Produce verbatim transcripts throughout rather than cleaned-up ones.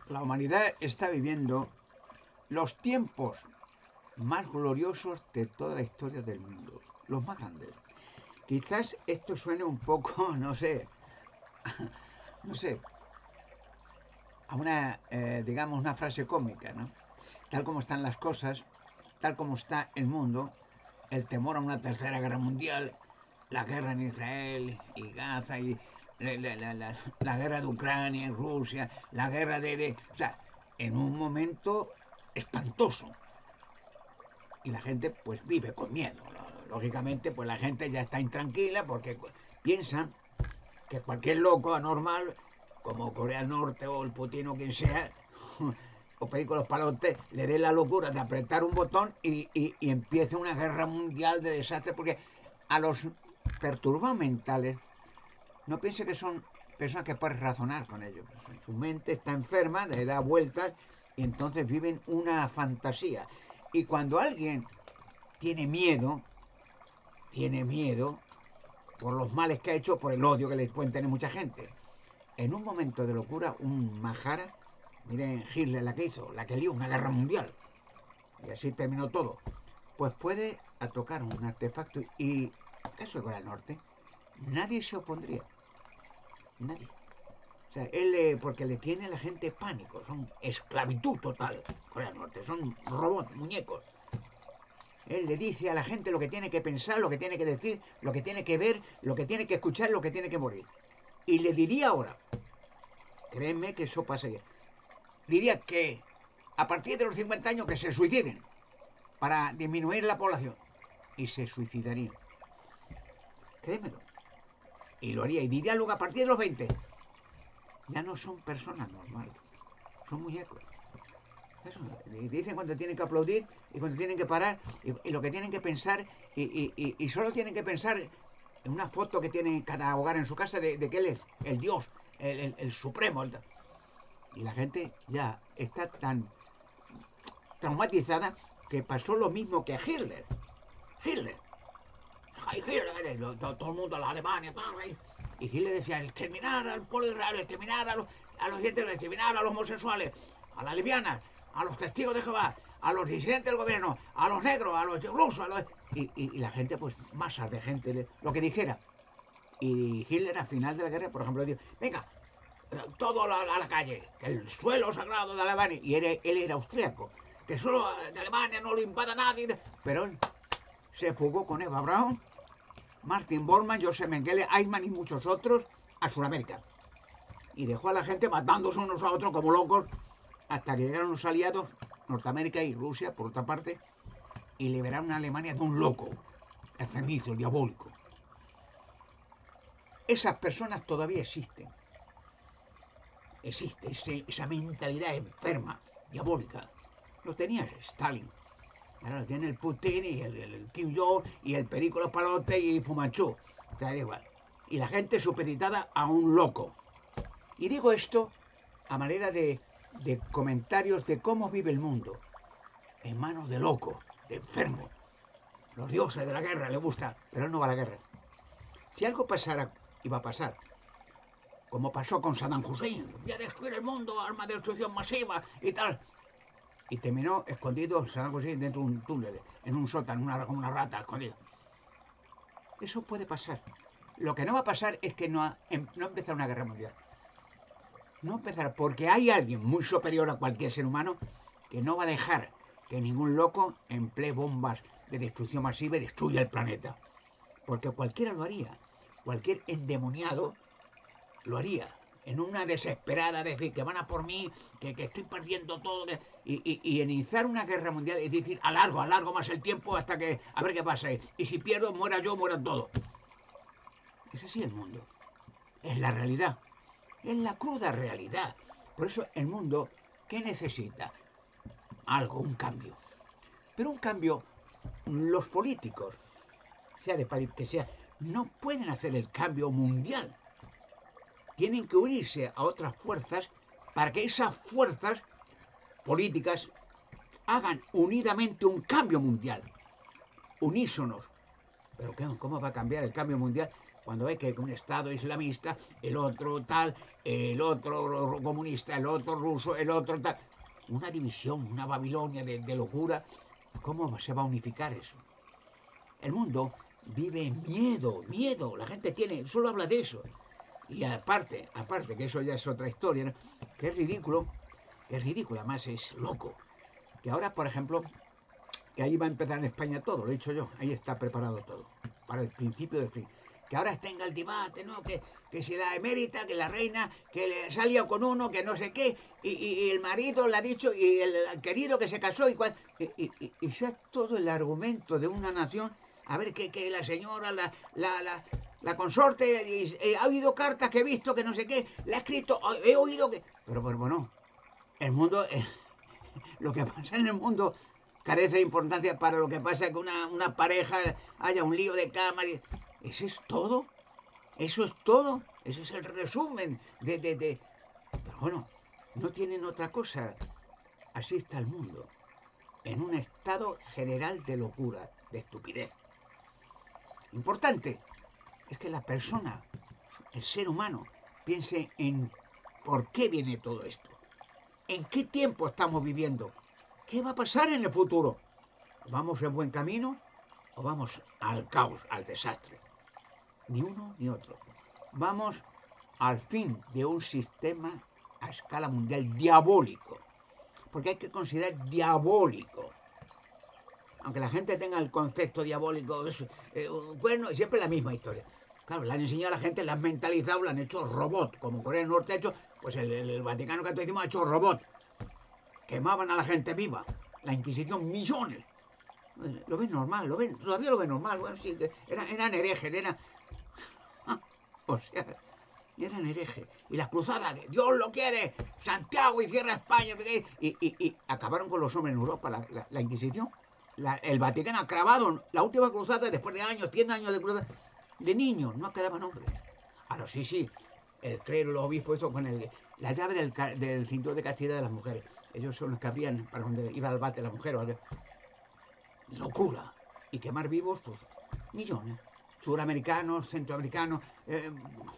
La humanidad está viviendo los tiempos más gloriosos de toda la historia del mundo, los más grandes. Quizás esto suene un poco, no sé, no sé, a una, eh, digamos, una frase cómica, ¿no? Tal como están las cosas, tal como está el mundo, el temor a una tercera guerra mundial, la guerra en Israel y Gaza y la, la, la, la, la guerra de Ucrania y Rusia, la guerra de, de... O sea, en un momento espantoso. Y la gente pues vive con miedo. Lógicamente pues la gente ya está intranquila porque piensan que cualquier loco anormal, como Corea del Norte o el Putin o quien sea, o Perico los Palotes, le dé la locura de apretar un botón y, y, y empiece una guerra mundial de desastre, porque a los perturbados mentales no piense que son personas que pueden razonar con ellos. Su mente está enferma, le da vueltas y entonces viven una fantasía. Y cuando alguien tiene miedo, tiene miedo por los males que ha hecho, por el odio que le pueden tener mucha gente. En un momento de locura, un Mahara, miren Hitler la que hizo, la que lió una guerra mundial, y así terminó todo, pues puede tocar un artefacto y, caso de Corea del Norte, nadie se opondría. Nadie. O sea, él, eh, porque le tiene a la gente pánico, son esclavitud total, Corea del Norte, son robots, muñecos. Él le dice a la gente lo que tiene que pensar, lo que tiene que decir, lo que tiene que ver, lo que tiene que escuchar, lo que tiene que morir. Y le diría ahora, créeme que eso pasaría, diría que a partir de los cincuenta años que se suiciden para disminuir la población. Y se suicidarían. Créemelo. Y lo haría. Y diría luego a partir de los veinte, ya no son personas normales, son muñecos. Eso, dicen cuando tienen que aplaudir y cuando tienen que parar y, y lo que tienen que pensar y, y, y, y solo tienen que pensar en una foto que tiene cada hogar en su casa de, de que él es el Dios, el, el, el supremo. El, y la gente ya está tan traumatizada que pasó lo mismo que a Hitler. Hitler. Ay, Hitler, todo, todo el mundo, la Alemania, todo, y Hitler decía, exterminar al pueblo de Israel, exterminar a los, a los dientes, exterminar a los homosexuales, a las lesbianas, a los testigos de Jehová, a los disidentes del gobierno, a los negros, a los rusos, a los... Y, y, y la gente, pues, masas de gente, lo que dijera. Y Hitler, al final de la guerra, por ejemplo, dijo, venga, todo a la, a la calle, que el suelo sagrado de Alemania, y él, él era austríaco, que solo de Alemania no lo invada nadie, pero él se fugó con Eva Braun, Martin Bormann, Joseph Mengele, Eichmann y muchos otros a Sudamérica. Y dejó a la gente matándose unos a otros como locos hasta que llegaron los aliados, Norteamérica y Rusia, por otra parte, y liberaron a Alemania de un loco, enfermizo, diabólico. Esas personas todavía existen. Existe ese, esa mentalidad enferma, diabólica. Lo tenía Stalin. Ahora lo tiene el Putin y el, el, el Kim Jong y el Perico los Palotes y Fumanchu. O sea, da igual. Y la gente supeditada a un loco. Y digo esto a manera de, de comentarios de cómo vive el mundo. En manos de locos, de enfermos. Los dioses de la guerra le gusta, pero él no va a la guerra. Si algo pasara, iba a pasar. Como pasó con Saddam Hussein. Voy a destruir el mundo, arma de destrucción masiva y tal. Y terminó escondido Saddam Hussein dentro de un túnel, en un sótano, una, como una rata escondida. Eso puede pasar. Lo que no va a pasar es que no, ha, no empezar una guerra mundial. No empezar, porque hay alguien muy superior a cualquier ser humano que no va a dejar que ningún loco emplee bombas de destrucción masiva y destruya el planeta. Porque cualquiera lo haría. Cualquier endemoniado lo haría. En una desesperada, decir que van a por mí, que, que estoy perdiendo todo, que, y, y, y iniciar una guerra mundial, es decir, alargo, alargo más el tiempo hasta que, a ver qué pasa, y si pierdo, muera yo, mueran todos. Es así el mundo, es la realidad, es la cruda realidad. Por eso el mundo, ¿qué necesita? Algo, un cambio. Pero un cambio, los políticos, sea de país que sea, no pueden hacer el cambio mundial. Tienen que unirse a otras fuerzas para que esas fuerzas políticas hagan unidamente un cambio mundial, unísonos. Pero ¿qué? ¿Cómo va a cambiar el cambio mundial Cuando ve que un Estado islamista, el otro tal, el otro comunista, el otro ruso, el otro tal. Una división, una Babilonia de, de locura. ¿Cómo se va a unificar eso? El mundo vive en miedo, miedo. La gente tiene, solo habla de eso. Y aparte, aparte, que eso ya es otra historia, ¿no? Que es ridículo, que es ridículo, además es loco. Que ahora, por ejemplo, que ahí va a empezar en España todo, lo he dicho yo, ahí está preparado todo, para el principio del fin. Que ahora tenga el debate, ¿no? Que, que si la emérita, que la reina, que le salió con uno, que no sé qué, y, y, y el marido le ha dicho, y el, el querido que se casó, y, cual, y, y, y, y sea todo el argumento de una nación. A ver, que, que la señora, la, la, la, la consorte, y, y, ha oído cartas que he visto, que no sé qué, le ha escrito, he oído que... Pero, pero bueno, el mundo, eh, lo que pasa en el mundo carece de importancia para lo que pasa que una, una pareja haya un lío de cama. Y... ¿Eso es todo? ¿Eso es todo? Eso es el resumen de, de, de... Pero bueno, no tienen otra cosa. Así está el mundo, en un estado general de locura, de estupidez. Importante es que la persona, el ser humano, piense en por qué viene todo esto, en qué tiempo estamos viviendo, qué va a pasar en el futuro. ¿Vamos en buen camino o vamos al caos, al desastre? Ni uno ni otro. Vamos al fin de un sistema a escala mundial diabólico, porque hay que considerar diabólico. Aunque la gente tenga el concepto diabólico, es, eh, bueno, siempre la misma historia. Claro, le han enseñado a la gente, la han mentalizado, la han hecho robot, como Corea del Norte ha hecho, pues el, el, el Vaticano Católico ha hecho robot. Quemaban a la gente viva, la Inquisición, millones. Lo ven normal, lo ven, todavía lo ven normal. Bueno, sí, eran, eran herejes, eran... o sea, eran herejes. Y las cruzadas, Dios lo quiere, Santiago y cierra España. Y, y, y acabaron con los hombres en Europa, la, la, la Inquisición. La, el Vaticano ha clavado la última cruzada después de años, cien años de cruzada, de niños, no quedaban hombres. Ahora sí, sí, el clero, los obispos, eso con el, la llave del, del cinturón de castidad de las mujeres. Ellos son los que abrían para donde iba al bate la mujer. ¿Vale? Locura. Y quemar vivos, pues, millones. Suramericanos, centroamericanos, eh,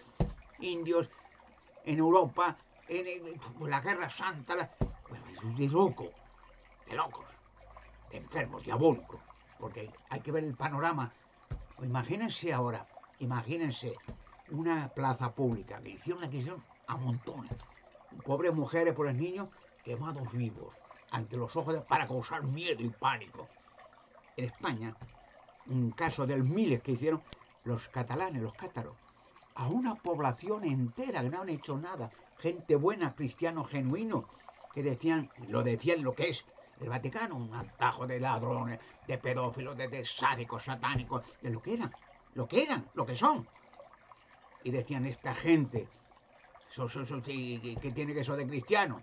indios, en Europa, en, en, pues, la Guerra Santa, la, pues, de loco, de locos. Enfermos, diabólicos, porque hay que ver el panorama. Imagínense ahora, imagínense una plaza pública que hicieron la que hicieron a montones, pobres mujeres, pobres niños quemados vivos ante los ojos de, para causar miedo y pánico. En España, un caso de miles que hicieron los catalanes, los cátaros, a una población entera que no han hecho nada, gente buena, cristianos genuinos, que decían, lo decían lo que es el Vaticano, un atajo de ladrones, de pedófilos, de, de sádicos, satánicos, de lo que eran, lo que eran, lo que son. Y decían, esta gente, so, so, so, que tiene que eso de cristiano,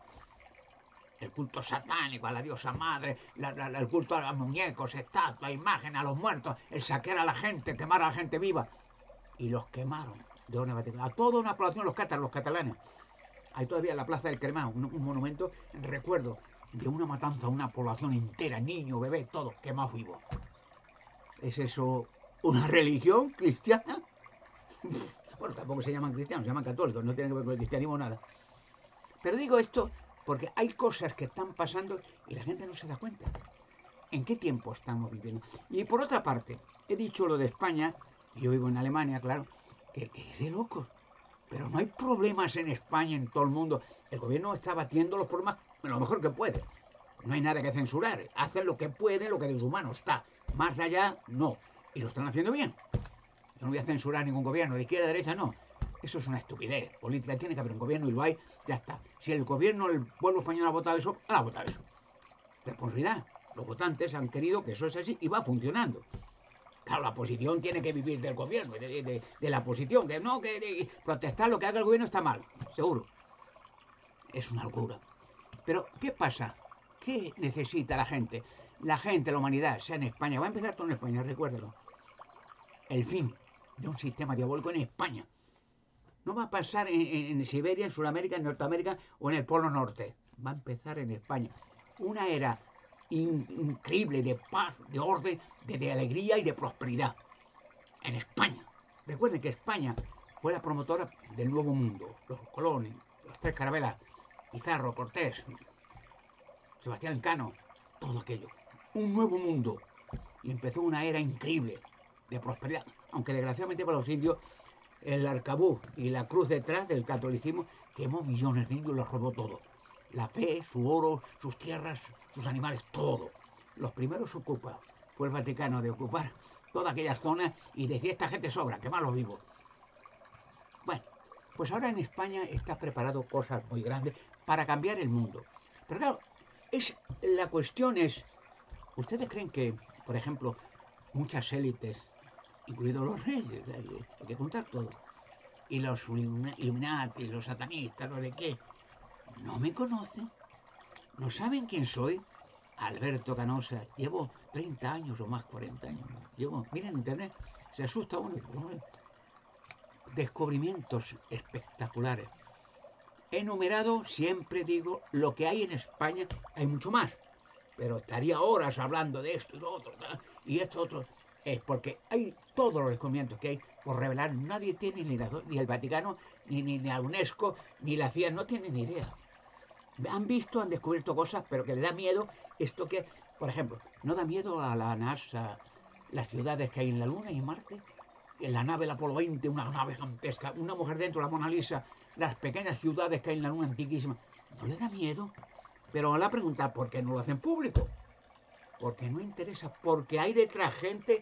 el culto satánico, a la diosa madre, la, la, el culto a los muñecos, estatuas, imágenes, a los muertos, el saquear a la gente, quemar a la gente viva. Y los quemaron de una Vaticano, a toda una población, los cátaros, los catalanes. Hay todavía la Plaza del Cremao, un, un monumento en recuerdo de una matanza a una población entera, niños, bebés, todos quemados vivos. ¿Es eso una religión cristiana? Bueno, tampoco se llaman cristianos, se llaman católicos, no tienen que ver con el cristianismo nada. Pero digo esto porque hay cosas que están pasando y la gente no se da cuenta. ¿En qué tiempo estamos viviendo? Y por otra parte, he dicho lo de España, yo vivo en Alemania, claro, que, que es de locos. Pero no hay problemas en España, en todo el mundo. El gobierno está batiendo los problemas lo mejor que puede. No hay nada que censurar. Hacen lo que puede, lo que de su mano está. Más de allá, no. Y lo están haciendo bien. Yo no voy a censurar a ningún gobierno, de izquierda, de derecha, no. Eso es una estupidez política. Tiene que haber un gobierno y lo hay, ya está. Si el gobierno, el pueblo español ha votado eso, ha votado eso. Responsabilidad. Los votantes han querido que eso es así y va funcionando. Claro, la oposición tiene que vivir del gobierno, de, de, de la oposición, que no, que de, protestar lo que haga el gobierno está mal, seguro. Es una locura. Pero, ¿qué pasa? ¿Qué necesita la gente? La gente, la humanidad, sea en España, va a empezar todo en España, recuérdalo. El fin de un sistema diabólico en España. No va a pasar en, en, en Siberia, en Sudamérica, en Norteamérica o en el Polo Norte. Va a empezar en España. Una era in, increíble de paz, de orden, de, de alegría y de prosperidad. En España. Recuerden que España fue la promotora del Nuevo Mundo. Los Colón, los Tres Carabelas, Pizarro, Cortés, Sebastián Cano, todo aquello. Un nuevo mundo. Y empezó una era increíble de prosperidad. Aunque desgraciadamente para los indios, el arcabuz y la cruz detrás del catolicismo quemó millones de indios y los robó todo. La fe, su oro, sus tierras, sus animales, todo. Los primeros ocupa fue el Vaticano de ocupar todas aquellas zonas y decir esta gente sobra, quemarlos vivos. Bueno, pues ahora en España está preparado cosas muy grandes para cambiar el mundo. Pero claro, es, la cuestión es, ¿ustedes creen que, por ejemplo, muchas élites, incluidos los reyes, hay, hay que contar todo, y los Illuminati, los satanistas, no sé qué, no me conocen? ¿No saben quién soy? Alberto Canosa. Llevo treinta años o más, cuarenta años. Llevo, miren en internet, se asusta uno. Descubrimientos espectaculares. He enumerado, siempre digo, lo que hay en España, hay mucho más. Pero estaría horas hablando de esto y lo otro, ¿verdad? Y esto otro. Es porque hay todos los descubrimientos que hay por revelar. Nadie tiene ni, la, ni el Vaticano, ni, ni, ni la UNESCO, ni la C I A, no tienen ni idea. Han visto, han descubierto cosas, pero que les da miedo esto que, por ejemplo, ¿no da miedo a la NASA las ciudades que hay en la Luna y en Marte? En la nave, el Apolo veinte, una nave gigantesca, una mujer dentro, la Mona Lisa, las pequeñas ciudades que hay en la Luna antiquísima. ¿No les da miedo? Pero la pregunta, ¿por qué no lo hacen público? Porque no interesa, porque hay detrás gente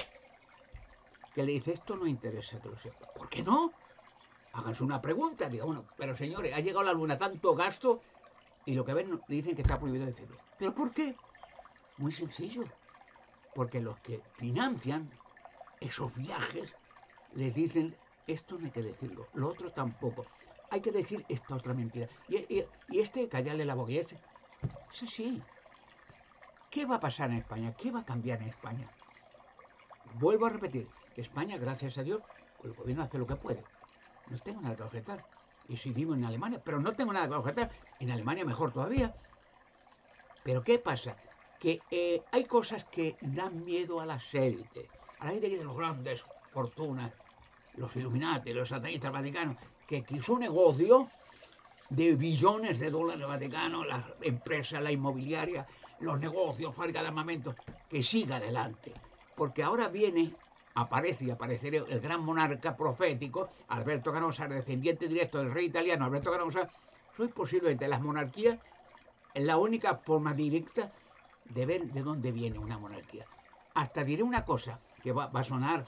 que le dice, esto no interesa que lo sepa. ¿Por qué no? Háganse una pregunta, diga, bueno, pero señores, ha llegado a la Luna tanto gasto y lo que ven dicen que está prohibido decirlo. ¿Pero por qué? Muy sencillo. Porque los que financian esos viajes les dicen, esto no hay que decirlo, lo otro tampoco. Hay que decir esta otra mentira. Y, y, y este, callarle la boca. Y este, es así. ¿Qué va a pasar en España? ¿Qué va a cambiar en España? Vuelvo a repetir, que España, gracias a Dios, el gobierno hace lo que puede. No tengo nada que objetar. Y si vivo en Alemania, pero no tengo nada que objetar. En Alemania mejor todavía. Pero ¿qué pasa? Que eh, hay cosas que dan miedo a las élites. A la gente de los grandes fortunas, los Illuminati, los satanistas vaticanos, que quiso un negocio de billones de dólares Vaticano, las empresas, la inmobiliaria, los negocios, fábrica de armamento, que siga adelante. Porque ahora viene, aparece y aparecerá el gran monarca profético, Alberto Canosa, descendiente directo del rey italiano Alberto Canosa. Soy posiblemente las monarquías la única forma directa de ver de dónde viene una monarquía. Hasta diré una cosa que va, va a sonar.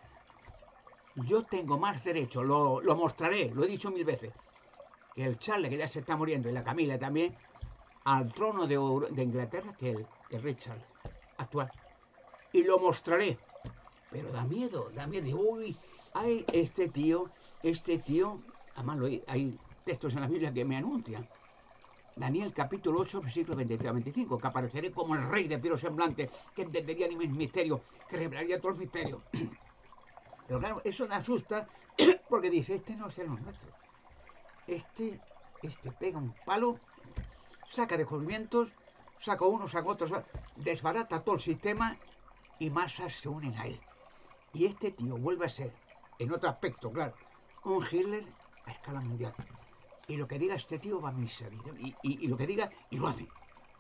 Yo tengo más derecho, lo, lo mostraré, lo he dicho mil veces, que el Charles, que ya se está muriendo, y la Camila también, al trono de, de Inglaterra que el, el rey Charles actual. Y lo mostraré. Pero da miedo, da miedo. Uy, hay este tío, este tío, además lo hay, hay textos en la Biblia que me anuncian. Daniel capítulo ocho, versículos veintitrés a veinticinco, que apareceré como el rey de fiero semblante, que entendería ni mis misterios, que revelaría todos los misterios. Pero claro, eso me asusta porque dice, este no es el nuestro. Este, este pega un palo, saca descubrimientos, saca uno, saca otro, desbarata todo el sistema y masas se unen a él. Y este tío vuelve a ser, en otro aspecto, claro, un Hitler a escala mundial. Y lo que diga este tío va a misa. Y, y, y lo que diga, y lo hace.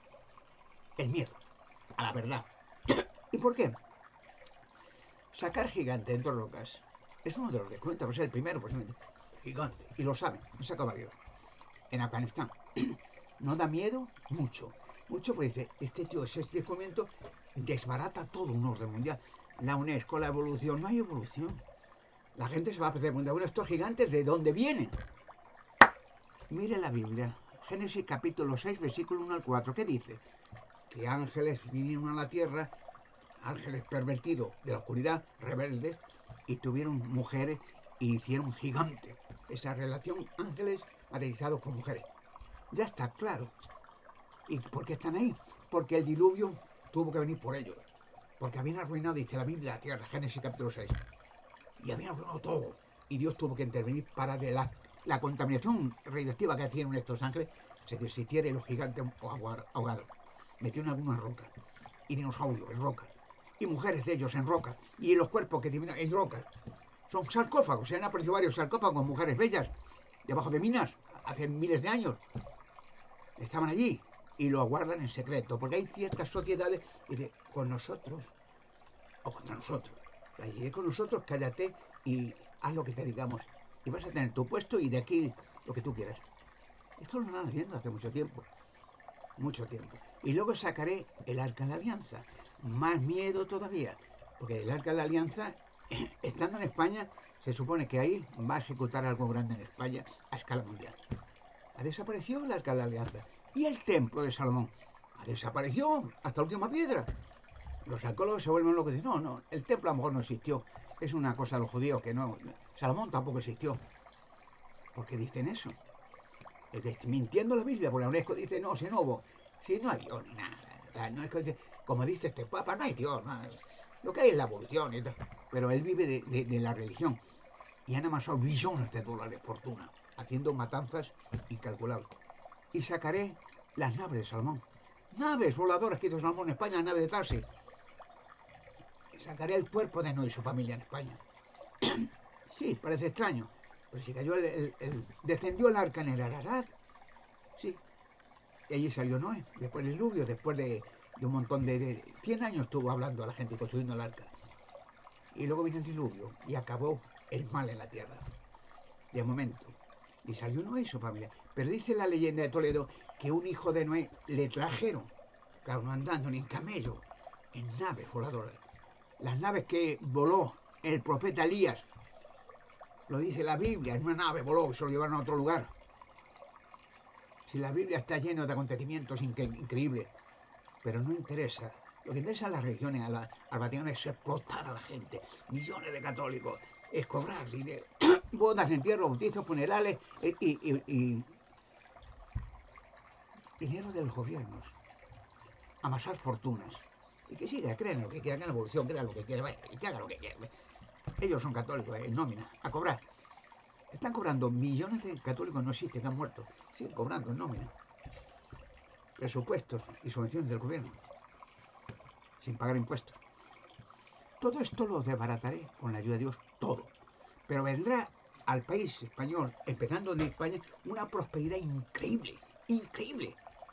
El miedo a la verdad. ¿Y por qué? Sacar gigante dentro de rocas es uno de los que cuenta, por ser el primero, posiblemente. Gigante. Y lo saben. Lo saca varios. En Afganistán. ¿No da miedo? Mucho. Mucho, pues dice, este tío, ese descubrimiento desbarata todo un orden mundial. La UNESCO, la evolución. No hay evolución. La gente se va a preguntar, bueno, estos gigantes, ¿de dónde vienen? Mire la Biblia, Génesis capítulo seis, versículo uno al cuatro, ¿qué dice? Que ángeles vinieron a la tierra, ángeles pervertidos de la oscuridad, rebeldes, y tuvieron mujeres y hicieron gigantes. Esa relación, ángeles materializados con mujeres. Ya está claro. ¿Y por qué están ahí? Porque el diluvio tuvo que venir por ellos. Porque habían arruinado, dice la Biblia, la tierra, Génesis capítulo seis. Y habían arruinado todo. Y Dios tuvo que intervenir para de la... La contaminación radioactiva que hacían estos ángeles se deshiciera y los gigantes ahogados. Metieron algunas rocas. Y dinosaurios en rocas. Y mujeres de ellos en rocas. Y los cuerpos que terminan en rocas. Son sarcófagos, se han aparecido varios sarcófagos con mujeres bellas, debajo de minas, hace miles de años. Estaban allí y lo guardan en secreto, porque hay ciertas sociedades que dicen, con nosotros o contra nosotros. Allí con nosotros, cállate y haz lo que te digamos. Y vas a tener tu puesto y de aquí lo que tú quieras. Esto lo están haciendo hace mucho tiempo. Mucho tiempo. Y luego sacaré el Arca de la Alianza. Más miedo todavía. Porque el Arca de la Alianza, estando en España, se supone que ahí va a ejecutar algo grande en España a escala mundial. Ha desaparecido el Arca de la Alianza. Y el Templo de Salomón ha desaparecido hasta la última piedra. Los arqueólogos se vuelven locos y dicen, no, no, el templo a lo mejor no existió. Es una cosa de los judíos que no... Salomón tampoco existió. ¿Por qué dicen eso? Mintiendo la Biblia, porque la UNESCO dice, no, si no hubo, si no hay Dios ni nada. La UNESCO dice, como dice este Papa, no hay Dios, no, lo que hay es la evolución y tal. Pero él vive de, de, de la religión y han amasado billones de dólares de fortuna, haciendo matanzas incalculables. Y sacaré las naves de Salomón. Naves voladoras que hizo Salomón en España, la nave de Tarsi. Sacaré el cuerpo de Noé y su familia en España. Sí, parece extraño. Pero si cayó el, el, el, descendió el arca en el Ararat, sí, y allí salió Noé, después del diluvio, después de, de un montón de, de... cien años estuvo hablando a la gente y construyendo el arca. Y luego vino el diluvio y acabó el mal en la tierra, de momento. Y salió Noé y su familia. Pero dice la leyenda de Toledo que un hijo de Noé le trajeron, claro, no andando ni en camello, en naves voladoras. Las naves que voló el profeta Elías, lo dice la Biblia, en una nave voló y se lo llevaron a otro lugar. Si la Biblia está llena de acontecimientos increíbles, pero no interesa. Lo que interesa a las religiones, a la, al Vaticano, es explotar a la gente. Millones de católicos, es cobrar dinero. Bodas, entierros, bautizos, funerales y, y, y, y dinero de los gobiernos. Amasar fortunas. Y que siga, crean lo que quieran, en la evolución, crean lo que quieran, y que hagan lo que quieran. Ellos son católicos, en nómina, a cobrar. Están cobrando millones de católicos, no existen, que han muerto. Siguen cobrando en nómina. Presupuestos y subvenciones del gobierno. Sin pagar impuestos. Todo esto lo desbarataré con la ayuda de Dios, todo. Pero vendrá al país español, empezando en España, una prosperidad increíble. Increíble.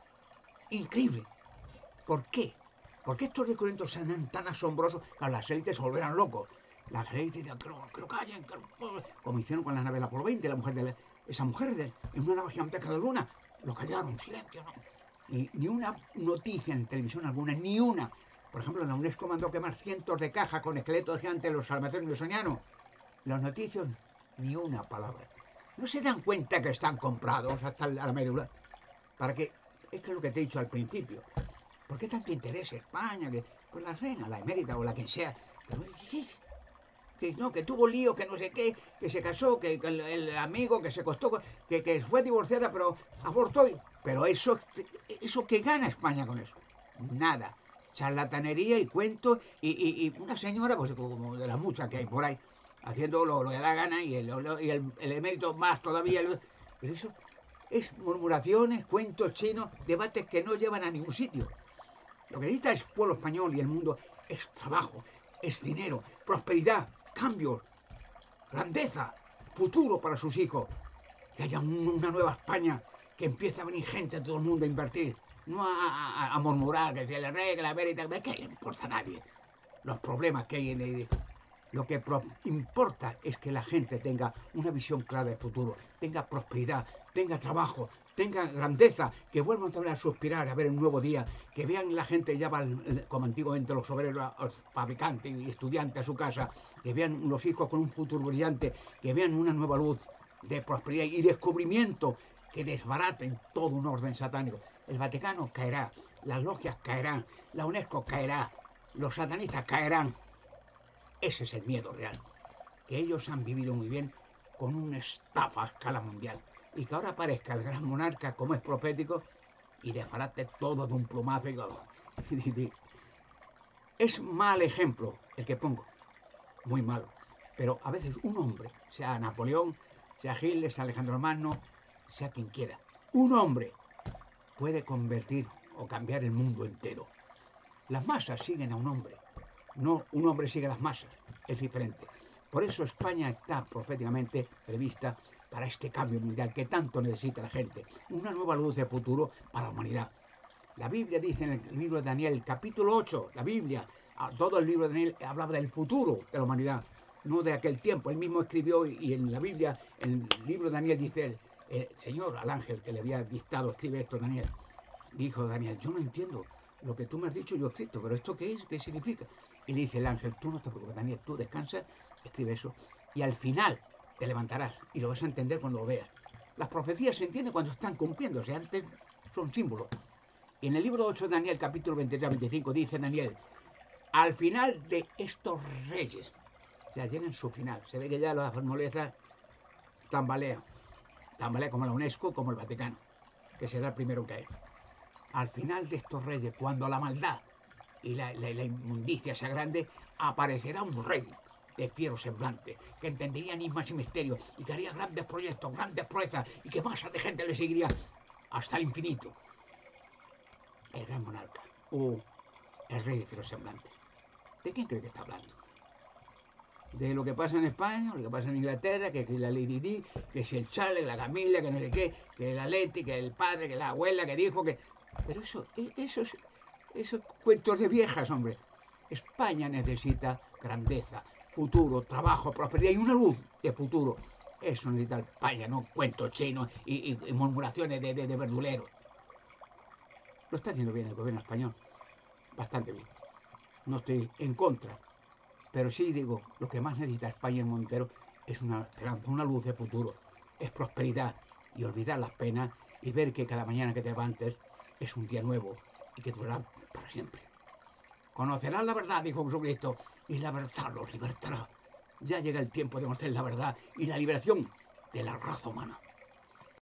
Increíble. ¿Por qué? ¿Por qué estos descubrimientos serán tan asombrosos que las élites se volverán locos? Las élites dirán que lo, que lo callen, que lo, como hicieron con la nave del Apolo veinte, la mujer de la, esa mujer de, en una nave gigantesca de la luna, lo callaron, silencio, ¿no? Ni, ni una noticia en televisión alguna, ni una. Por ejemplo, la UNESCO mandó quemar cientos de cajas con esqueletos gigantes en los almacenes bosonianos. Las noticias, ni una palabra. ¿No se dan cuenta que están comprados hasta la médula? Para que, es que es lo que te he dicho al principio. ¿Por qué tanto interés España? Que, pues la reina, la emérita o la quien sea. Pero, ¿qué? Que no, que tuvo lío, que no sé qué, que se casó, que, que el, el amigo que se costó, que, que fue divorciada, pero abortó. Pero eso, eso ¿qué gana España con eso? Nada. Charlatanería y cuentos y, y, y una señora, pues como de las muchas que hay por ahí, haciendo lo, lo que da gana y el, lo, y el, el emérito más todavía. El, pero eso es murmuraciones, cuentos chinos, debates que no llevan a ningún sitio. Lo que necesita el pueblo español y el mundo es trabajo, es dinero, prosperidad, cambios, grandeza, futuro para sus hijos. Que haya un, una nueva España, que empiece a venir gente de todo el mundo a invertir. No a, a, a murmurar que se le regla, a ver y tal. ¿Qué le importa a nadie? Los problemas que hay en el... Lo que pro, importa es que la gente tenga una visión clara del futuro, tenga prosperidad, tenga trabajo, tenga grandeza, que vuelvan también a suspirar a ver un nuevo día, que vean la gente ya va, como antiguamente los obreros, los fabricantes y estudiantes a su casa, que vean los hijos con un futuro brillante, que vean una nueva luz de prosperidad y descubrimiento que desbaraten todo un orden satánico. El Vaticano caerá, las logias caerán, la UNESCO caerá, los satanistas caerán. Ese es el miedo real, que ellos han vivido muy bien con una estafa a escala mundial y que ahora aparezca el gran monarca como es profético y desbarate todo de un plumazo. Y... es mal ejemplo el que pongo, muy malo, pero a veces un hombre, sea Napoleón, sea Hitler, sea Alejandro Magno, sea quien quiera, un hombre puede convertir o cambiar el mundo entero. Las masas siguen a un hombre. No un hombre sigue las masas, es diferente. Por eso España está proféticamente prevista para este cambio mundial que tanto necesita la gente. Una nueva luz de futuro para la humanidad. La Biblia dice en el libro de Daniel, capítulo ocho, la Biblia, todo el libro de Daniel hablaba del futuro de la humanidad, no de aquel tiempo. Él mismo escribió y en la Biblia, en el libro de Daniel dice, el, el Señor al ángel que le había dictado, escribe esto Daniel. Dijo Daniel, yo no entiendo lo que tú me has dicho, yo he escrito, pero ¿esto qué es? ¿Qué significa? Y le dice el ángel, tú no te preocupes, Daniel, tú descansa, escribe eso, y al final te levantarás y lo vas a entender cuando lo veas. Las profecías se entienden cuando están cumpliéndose, antes son símbolos. Y en el libro ocho de Daniel, capítulo veintitrés a veinticinco, dice Daniel, al final de estos reyes, o sea, llegan su final, se ve que ya la formuleza tambalea, tambalea como la UNESCO, como el Vaticano, que será el primero en caer. Al final de estos reyes, cuando la maldad y la, la, la inmundicia sea grande, aparecerá un rey de fiero semblante, que entendería enigmas y misterios, y que haría grandes proyectos, grandes proezas, y que masas de gente le seguiría hasta el infinito. El gran monarca, o el rey de fiero semblante. ¿De quién cree que está hablando? De lo que pasa en España, lo que pasa en Inglaterra, que, que la Lady Di, que si el Charles, que la Camila, que no sé qué, que la Leti, que el padre, que la abuela, que dijo que... Pero eso, esos, esos cuentos de viejas, hombre. España necesita grandeza, futuro, trabajo, prosperidad y una luz de futuro. Eso necesita España, no cuentos chinos y, y, y murmuraciones de, de, de verduleros. Lo está haciendo bien el gobierno español, bastante bien. No estoy en contra, pero sí digo, lo que más necesita España y el mundo entero es una esperanza, una luz de futuro, es prosperidad y olvidar las penas y ver que cada mañana que te levantes es un día nuevo y que durará para siempre. Conocerán la verdad, dijo Jesucristo, y la verdad los libertará. Ya llega el tiempo de conocer la verdad y la liberación de la raza humana.